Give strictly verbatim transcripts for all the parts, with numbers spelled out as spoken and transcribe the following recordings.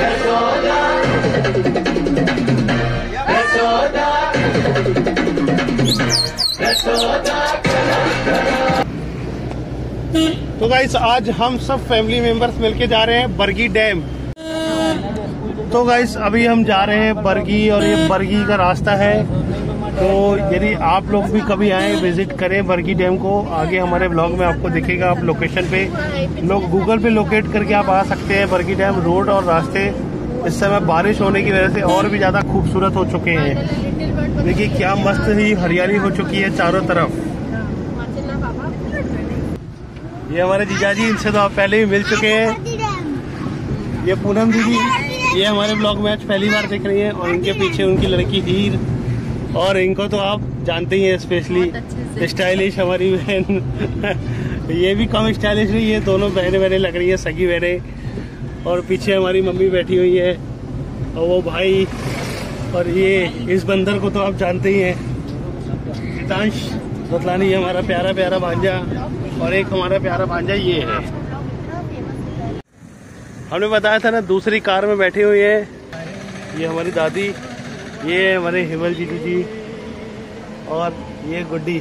तो गाइस आज हम सब फैमिली मेंबर्स मिलके जा रहे हैं बरगी डैम। तो गाइस अभी हम जा रहे हैं बरगी और ये बरगी का रास्ता है। तो यदि आप लोग भी कभी आए विजिट करें बरगी डैम को, आगे हमारे ब्लॉग में आपको दिखेगा। आप लोकेशन पे लोग गूगल पे लोकेट करके आप आ सकते हैं। बरगी डैम रोड और रास्ते इस समय बारिश होने की वजह से और भी ज्यादा खूबसूरत हो चुके हैं। देखिए क्या मस्त ही हरियाली हो चुकी है चारों तरफ। ये हमारे जीजाजी, इनसे तो आप पहले भी मिल चुके हैं। ये पूनम दीदी, ये हमारे ब्लॉग में आज पहली बार देख रही हैं। और इनके पीछे उनकी लड़की हीर, और इनको तो आप जानते ही हैं, स्पेशली स्टाइलिश हमारी बहन। ये भी कम स्टाइलिश नहीं है, दोनों बहनें बहनें लग रही है, सगी बहनें। और पीछे हमारी मम्मी बैठी हुई है और वो भाई, और ये इस बंदर को तो आप जानते ही हैं, हितांश रतलानी, हमारा प्यारा प्यारा भांजा। और एक हमारा प्यारा भांजा ये है। हमने बताया था ना दूसरी कार में बैठी हुई है। ये हमारी दादी, ये हमारे हिमल जी जी, और ये गुड्डी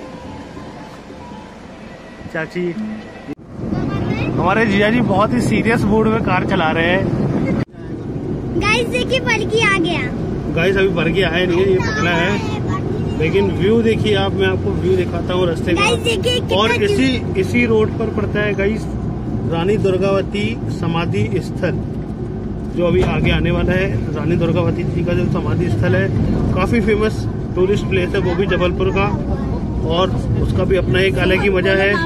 चाची। हमारे जीजा जी बहुत ही सीरियस मूड में कार चला रहे हैं। गाइस देखिए बरगी आ गया। गाइस अभी बरगी आया नहीं है, ये पकड़ा है, लेकिन व्यू देखिए आप। मैं आपको व्यू दिखाता हूँ रास्ते में। और इसी इसी रोड पर पड़ता है गाइस रानी दुर्गावती समाधि स्थल, जो अभी आगे आने वाला है। रानी दुर्गावती जी का जो समाधि स्थल है, काफी फेमस टूरिस्ट प्लेस है वो भी जबलपुर का, और उसका भी अपना एक अलग ही मजा है।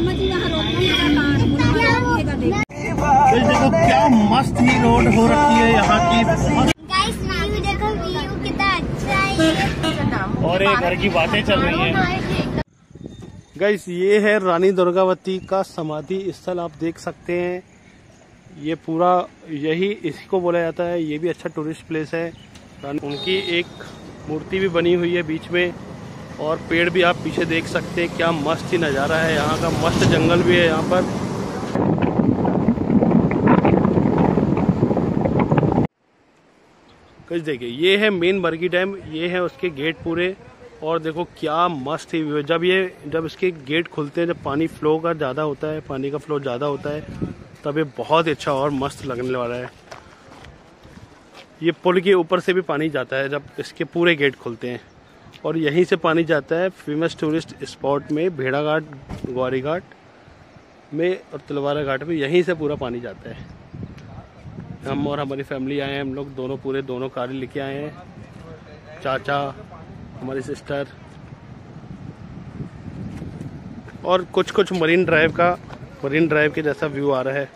तो देखो क्या मस्त ही रोड हो रखी है यहाँ की। गाइस व्यू देखो, व्यू कितना अच्छा है। और ये घर की बातें चल रही हैं। गाइस ये है रानी दुर्गावती का समाधि स्थल, आप देख सकते हैं। ये पूरा यही इसी को बोला जाता है। ये भी अच्छा टूरिस्ट प्लेस है। उनकी एक मूर्ति भी बनी हुई है बीच में, और पेड़ भी आप पीछे देख सकते हैं। क्या मस्त ही नज़ारा है यहाँ का। मस्त जंगल भी है यहाँ पर। कुछ देखिए, ये है मेन बरगी डैम, ये है उसके गेट पूरे। और देखो क्या मस्त ही व्यू है। जब ये जब इसके गेट खुलते हैं, जब पानी फ्लो का ज़्यादा होता है, पानी का फ्लो ज़्यादा होता है, तब ये बहुत अच्छा और मस्त लगने वाला है। ये पुल के ऊपर से भी पानी जाता है जब इसके पूरे गेट खुलते हैं, और यहीं से पानी जाता है फेमस टूरिस्ट स्पॉट में, भेड़ा घाट, ग्वारी घाट में और तिलवारा घाट में। यहीं से पूरा पानी जाता है। हम और हमारी फैमिली आए हैं, हम लोग दोनों पूरे दोनों कारें लेके आए हैं। चाचा, हमारी सिस्टर, और कुछ कुछ मरीन ड्राइव का मरीन ड्राइव के जैसा व्यू आ रहा है।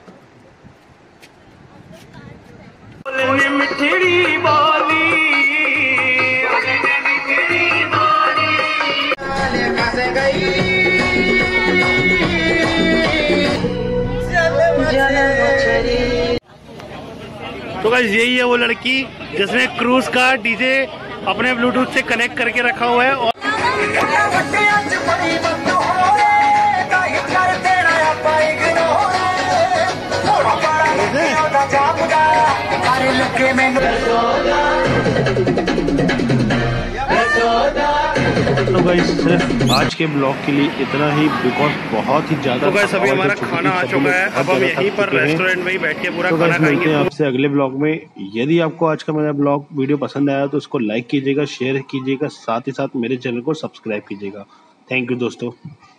तो गाइस यही है वो लड़की जिसने क्रूज का डीजे अपने ब्लूटूथ से कनेक्ट करके रखा हुआ है। और तो गाइस सिर्फ आज के ब्लॉग के लिए इतना ही, बिकॉज बहुत ही ज्यादा। तो गाइस अभी हमारा खाना आ चुका है, अब हम यहीं पर रेस्टोरेंट में ही बैठ के पूरा खाना खाएंगे। आपसे अगले ब्लॉग में। यदि आपको आज का मेरा ब्लॉग वीडियो पसंद आया तो उसको लाइक कीजिएगा, शेयर कीजिएगा, साथ ही साथ मेरे चैनल को सब्सक्राइब कीजिएगा। थैंक यू दोस्तों।